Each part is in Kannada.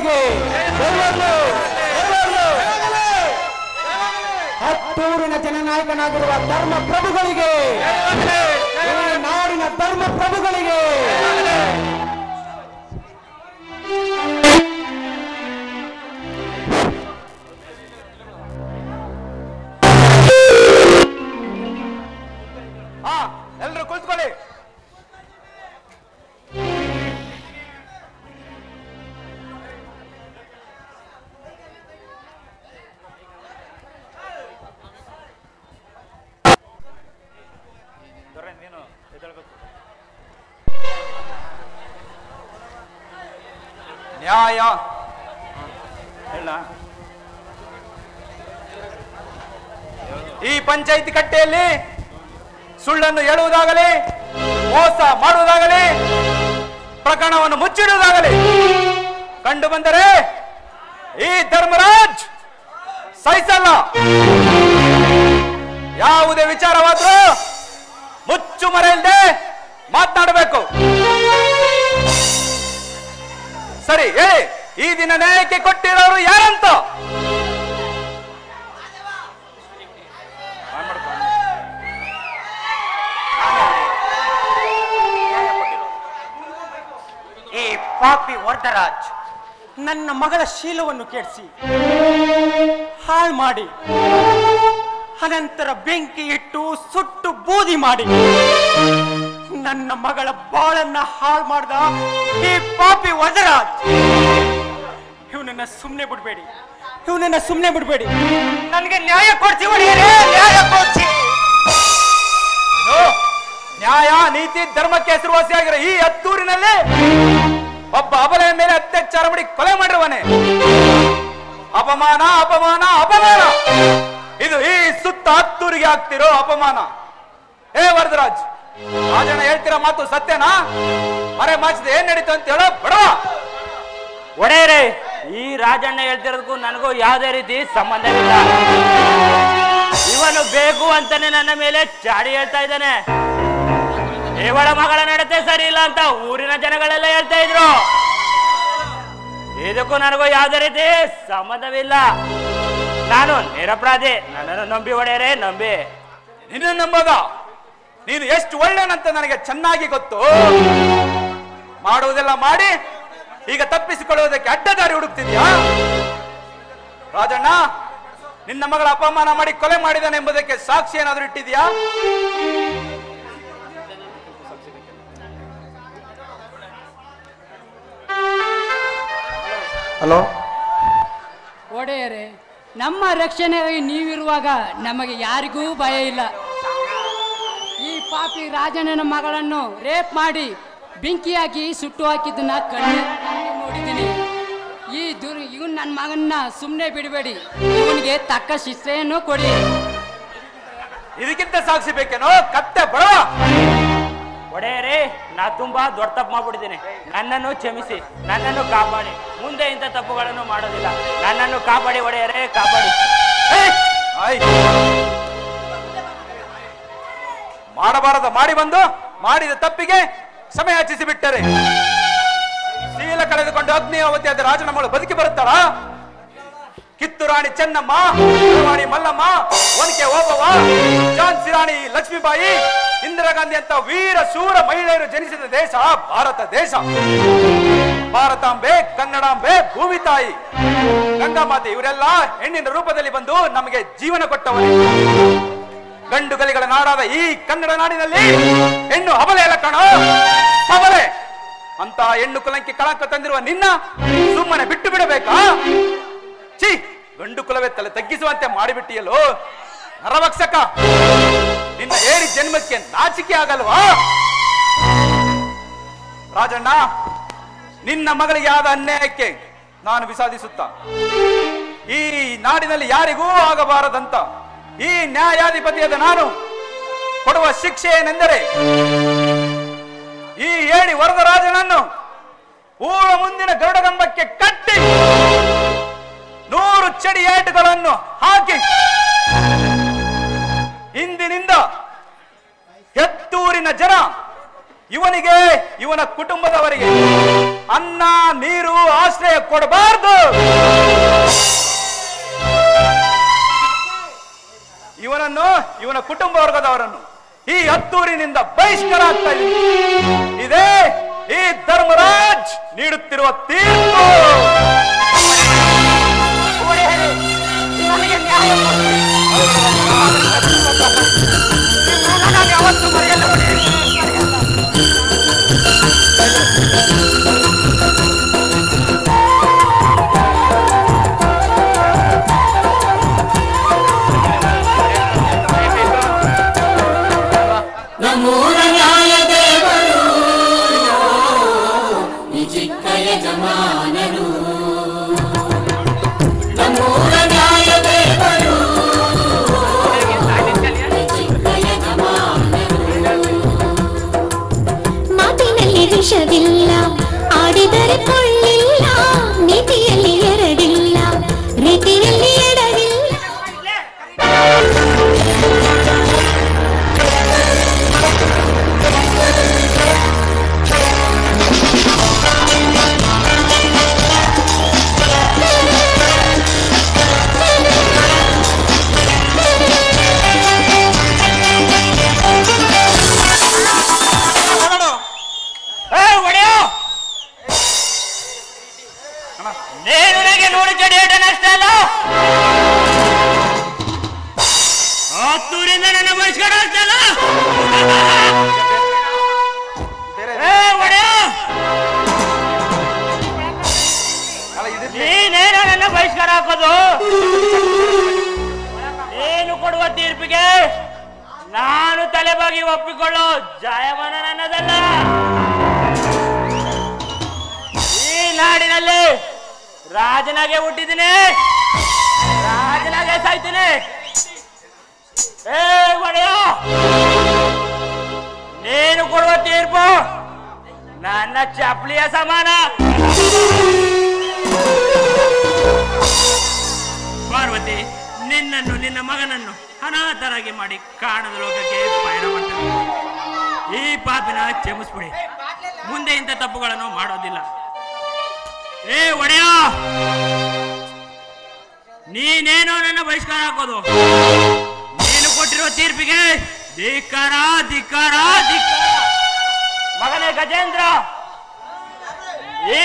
ಪ್ರಭುಗಳಿಗೆ, ಹತ್ತೂರಿನ ಜನನಾಯಕನಾಗಿರುವ ಧರ್ಮ ಪ್ರಭುಗಳಿಗೆ, ನಾಡಿನ ಧರ್ಮ ಪ್ರಭುಗಳಿಗೆ. ಎಲ್ಲರೂ ಕುಳಿತುಕೊಳ್ಳಿ. ನ್ಯಾಯ ಹೇಳ, ಈ ಪಂಚಾಯಿತಿ ಕಟ್ಟೆಯಲ್ಲಿ ಸುಳ್ಳನ್ನು ಹೇಳುವುದಾಗಲಿ, ಮೋಸ ಮಾಡುವುದಾಗಲಿ, ಪ್ರಕರಣವನ್ನು ಮುಚ್ಚಿಡುವುದಾಗಲಿ ಕಂಡು ಬಂದರೆ ಈ ಧರ್ಮರಾಜ್ ಸಹಿಸಲ್ಲ. ಯಾವುದೇ ವಿಚಾರವಾದರೂ ಮುಚ್ಚು ಮರೆಯಲ್ಲದೆ ಮಾತನಾಡಬೇಕು. ಸರಿ ಹೇಳಿ, ಈ ದಿನ ನ್ಯಾಯಕ್ಕೆ ಕೊಟ್ಟಿರೋರು ಯಾರಂತ? ಈ ಪಾಪಿ ವರದರಾಜ್ ನನ್ನ ಮಗಳ ಶೀಲವನ್ನು ಕೆಡಿಸಿ ಹಾಳು ಮಾಡಿ, ಅನಂತರ ಬೆಂಕಿ ಇಟ್ಟು ಸುಟ್ಟು ಬೂದಿ ಮಾಡಿ ನನ್ನ ಮಗಳ ಬಾಳನ್ನ ಹಾಳು ಮಾಡಿದ ಈ ಪಾಪಿ ವರದರಾಜ್, ಇವನನ್ನ ಸುಮ್ಮನೆ ಬಿಡ್ಬೇಡಿ, ಇವನನ್ನ ಸುಮ್ಮನೆ ಬಿಡ್ಬೇಡಿ. ನನಗೆ ನ್ಯಾಯ ಕೊಡ್ಸಿ, ನ್ಯಾಯ ಕೊಡ್ಸಿ. ನ್ಯಾಯ, ನೀತಿ, ಧರ್ಮಕ್ಕೆ ಹೆಸರುವಾಸಿಯಾಗಿರೋ ಈ ಹತ್ತೂರಿನಲ್ಲಿ ಒಬ್ಬ ಅಬಲೆಯ ಮೇಲೆ ಅತ್ಯಾಚಾರ ಮಾಡಿ ಕೊಲೆ ಮಾಡಿರುವನೆ. ಅಪಮಾನ, ಅಪಮಾನ, ಅಪಮಾನ. ಇದು ಈ ಸುತ್ತ ಹತ್ತೂರಿಗೆ ಆಗ್ತಿರೋ ಅಪಮಾನ. ಹೇ ವರದರಾಜ್, ರಾಜಣ್ಣ ಹೇಳ್ತಿರೋ ಮಾತು ಸತ್ಯನಾ? ಮರೆ ಮಾಚಿದ ಏನ್ ನಡೀತು ಅಂತ ಹೇಳೋ ಬಡವ. ಒಡೆಯರೇ, ಈ ರಾಜಣ್ಣ ಹೇಳ್ತಿರೋದಕ್ಕೂ ನನಗೂ ಯಾವುದೇ ರೀತಿ ಸಂಬಂಧವಿಲ್ಲ. ಇವನು ಬೇಕು ಅಂತಾನೆ ನನ್ನ ಮೇಲೆ ಚಾಡಿ ಹೇಳ್ತಾ ಇದ್ದಾನೆ. ಇವಳ ಮಗಳ ನಡತೆ ಸರಿ ಇಲ್ಲ ಅಂತ ಊರಿನ ಜನಗಳೆಲ್ಲ ಹೇಳ್ತಾ ಇದ್ರು. ಇದಕ್ಕೂ ನನಗೂ ಯಾವುದೇ ರೀತಿ ಸಂಬಂಧವಿಲ್ಲ. ನಾನು ನಿರಪರಾಧಿ. ನನ್ನನ್ನು ನಂಬಿ ಒಡೆಯರೇ, ನಂಬಿ. ನಿನ್ನ ನಂಬದ? ನೀನು ಎಷ್ಟು ಒಳ್ಳೆನಂತ ನನಗೆ ಚೆನ್ನಾಗಿ ಗೊತ್ತು. ಮಾಡುವುದೆಲ್ಲ ಮಾಡಿ ಈಗ ತಪ್ಪಿಸಿಕೊಳ್ಳುವುದಕ್ಕೆ ಅಡ್ಡದಾರಿ ಹುಡುಕ್ತಿದ್ಯಾ? ರಾಜಣ್ಣ ನಿನ್ನ ಮಗಳ ಅಪಮಾನ ಮಾಡಿ ಕೊಲೆ ಮಾಡಿದಾನೆ ಎಂಬುದಕ್ಕೆ ಸಾಕ್ಷಿ ಏನಾದರೂ ಇಟ್ಟಿದ್ಯಾ? ಹಲೋ ಒಡೆಯರೇ, ನಮ್ಮ ರಕ್ಷಣೆಗಾಗಿ ನೀವಿರುವಾಗ ನಮಗೆ ಯಾರಿಗೂ ಭಯ ಇಲ್ಲ. ಈ ಪಾಪಿ ರಾಜಣ್ಣನ ಮಗಳನ್ನು ರೇಪ್ ಮಾಡಿ ಬೆಂಕಿ ಹಾಕಿ ಸುಟ್ಟು ಹಾಕಿದ್ದನ್ನ ಕಣ್ಣು ನೋಡಿದ್ದೀನಿ. ಇವನ್ ನನ್ನ ಮಗನ್ನ ಸುಮ್ಮನೆ ಬಿಡಬೇಡಿ, ಇವನಿಗೆ ತಕ್ಕ ಶಿಕ್ಷೆಯನ್ನು ಕೊಡಿ. ಇದಕ್ಕಿಂತ ಸಾಕ್ಷಿ ಬೇಕೇನೋ ಕತ್ತೆ ಬಡವ? ಒಡೆಯರೇ, ನಾ ತುಂಬಾ ದೊಡ್ಡ ತಪ್ಪು ಮಾಡ್ಬಿಟ್ಟಿದ್ದೀನಿ. ನನ್ನನ್ನು ಕ್ಷಮಿಸಿ, ನನ್ನನ್ನು ಕಾಪಾಡಿ. ಮುಂದೆ ಇಂಥ ತಪ್ಪುಗಳನ್ನು ಮಾಡೋದಿಲ್ಲ. ನನ್ನನ್ನು ಕಾಪಾಡಿ ಒಡೆಯರೇ, ಕಾಪಾಡಿ. ಮಾಡಬಾರದ ಮಾಡಿ ಬಂದು ಮಾಡಿದ ತಪ್ಪಿಗೆ ಸಮಯ ಯಾಚಿಸಿ ಬಿಟ್ಟರೆ ಶೀಲ ಕಳೆದುಕೊಂಡು ಅಗ್ನಿಯಾವತಿಯಾದ ರಾಜನ ಮಗಳು ಬದುಕಿ ಬರುತ್ತಾಳ? ಕಿತ್ತೂರು ರಾಣಿ ಚೆನ್ನಮ್ಮ, ರಾಣಿ ಮಲ್ಲಮ್ಮ, ಒನಕೆ ಓಬವ್ವ, ಝಾನ್ಸಿ ರಾಣಿ ಲಕ್ಷ್ಮೀಬಾಯಿ, ಇಂದಿರಾ ಗಾಂಧಿ ಅಂತ ವೀರ ಶೂರ ಮಹಿಳೆಯರು ಜನಿಸಿದ ದೇಶ ಭಾರತ ದೇಶ. ಭಾರತಾಂಬೆ, ಕನ್ನಡಾಂಬೆ, ಭೂಮಿ ತಾಯಿ, ಗಂಗಾಮಾತೆ ಇವರೆಲ್ಲ ಹೆಣ್ಣಿನ ರೂಪದಲ್ಲಿ ಬಂದು ನಮಗೆ ಜೀವನ ಕೊಟ್ಟವರೇ. ಗಂಡು ಗಲಿಗಳ ನಾಡಾದ ಈ ಕನ್ನಡ ನಾಡಿನಲ್ಲಿ ಹೆಣ್ಣು ಅಬಲೆ ಎಲ್ಲ ಕಾಣೋ, ಅಬಲೆ ಅಂತ ಹೆಣ್ಣು ಕುಲಂಕಿ ಕಳಂಕ ತಂದಿರುವ ನಿನ್ನ ಸುಮ್ಮನೆ ಬಿಟ್ಟು ಬಿಡಬೇಕಾ? ಛೀ, ಗಂಡು ಕುಲವೇ ತಲೆ ತಗ್ಗಿಸುವಂತೆ ಮಾಡಿಬಿಟ್ಟಿಯಲ್ಲೋ ನರಭಕ್ಷಕ. ನಿನ್ನ ಏರಿ ಜನ್ಮಕ್ಕೆ ನಾಚಿಕೆ ಆಗಲ್ವಾ? ರಾಜಣ್ಣ, ನಿನ್ನ ಮಗಳಿಗೆ ಆದ ಅನ್ಯಾಯಕ್ಕೆ ನಾನು ವಿಷಾದಿಸುತ್ತ ಈ ನಾಡಿನಲ್ಲಿ ಯಾರಿಗೂ ಆಗಬಾರದಂತ ಈ ನ್ಯಾಯಾಧಿಪತಿಯಾದ ನಾನು ಕೊಡುವ ಶಿಕ್ಷೆ ಏನೆಂದರೆ, ಈ ಏಡಿ ವರದರಾಜನನ್ನು ಊರ ಮುಂದಿನ ಗರುಡಗಂಬಕ್ಕೆ ಕಟ್ಟಿ 100 ಚಡಿ ಏಟುಗಳನ್ನು ಹಾಕಿ ಇಂದಿನಿಂದ ಹೆತ್ತೂರಿನ ಜನ ಇವನಿಗೆ ಇವನ ಕುಟುಂಬದವರಿಗೆ ಅನ್ನ ನೀರು ಆಶ್ರಯ ಕೊಡಬಾರದು. ಇವನನ್ನು ಇವನ ಕುಟುಂಬ ವರ್ಗದವರನ್ನು ಈ ಹತ್ತೂರಿನಿಂದ ಬಹಿಷ್ಕಾರ ಆಗ್ತಾ ಇದ್ದೀನಿ. ಇದೇ ಈ ಧರ್ಮರಾಜ್ ನೀಡುತ್ತಿರುವ ತೀರ್ಪು. ನನಗೆ ನ್ಯಾಯ ಯಾವತ್ತು ಮರೆಯಲ್ಲ. ನಮ್ಮೂರ ನ್ಯಾಯ ದೇವರು ನಿಜಿಕ್ಕ ಯಜಮಾನರು. ನಮ್ಮೂರ ನ್ಯಾಯ ದೇವರು ನಿಜಿಕ್ಕ ಯಜಮಾನರು. ಮಾತಿನಲ್ಲಿ ವಿಷವಿಲ್ಲ, ಆಡಿದರೆ ಕೊಳ್ಳಿಲ್ಲ, ನೀತಿಯಲ್ಲಿ ಎರಡಿಲ್ಲ, ರೀತಿಯಲ್ಲಿ ಎಡವಿಲ್ಲ. ನನಗೆ ನೋಡಿ ಚಡಿಯಷ್ಟೇ ಅಲ್ಲ, ಹತ್ತೂರಿಂದ ನನ್ನ ಬಹಿಷ್ಕಾರ ಅಷ್ಟೇ ಅಲ್ಲ. ನೀನೇನ ನನ್ನ ಬಹಿಷ್ಕಾರ ಹಾಕೋದು? ನೀನು ಕೊಡುವ ತೀರ್ಪಿಗೆ ನಾನು ತಲೆಬಾಗಿ ಒಪ್ಪಿಕೊಳ್ಳೋ ಜಾಯಮಾನ ನನ್ನದಲ್ಲ. ಈ ನಾಡಿನಲ್ಲಿ ರಾಜನಾಗೆ ಹುಟ್ಟಿದ್ದೀನಿ, ರಾಜನಾಗೆ ಸಾಯ್ತೀನಿ. ಒಡೆಯ, ನೀನು ಕೊಡುವ ತೀರ್ಪು ನನ್ನ ಚಪ್ಪಲಿಯ ಸಮಾನ. ಪಾರ್ವತಿ, ನಿನ್ನನ್ನು ನಿನ್ನ ಮಗನನ್ನು ಅನಾಥರಾಗಿ ಮಾಡಿ ಕಾಣದ ಲೋಕಕ್ಕೆ ಪಯಣ ಮಾಡ್ತಾರೆ. ಈ ಪಾಪಿನ ಕ್ಷಮಿಸ್ಬಿಡಿ, ಮುಂದೆ ಇಂಥ ತಪ್ಪುಗಳನ್ನು ಮಾಡೋದಿಲ್ಲ. ಒಡೆಯ, ನೀನೇನೋ ನನ್ನ ಬಹಿಷ್ಕಾರ ಹಾಕೋದು? ನೀನು ಕೊಟ್ಟಿರುವ ತೀರ್ಪಿಗೆ ಧಿಕ್ಕಾರ, ಧಿಕ್ಕಾರ, ಧಿಕ್ಕಾರ. ಮಗನೇ ಗಜೇಂದ್ರ, ಈ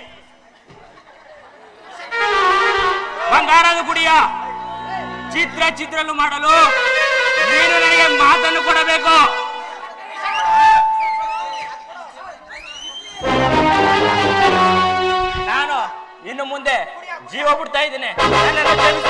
ಬಂಗಾರದ ಗುಡಿಯ ಚಿತ್ರಲು ಮಾಡಲು ನೀನು ನನಗೆ ಮಾತನ್ನು ಕೊಡಬೇಕು. ನಾನು ಇನ್ನು ಮುಂದೆ ಜೀವ ಬಿಡ್ತಾ ಇದ್ದೀನಿ.